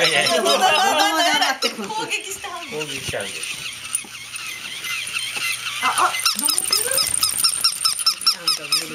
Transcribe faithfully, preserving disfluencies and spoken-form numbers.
やいやいや子供じゃなくて攻撃したはんの。 攻撃しちゃうんで。 あ、あ、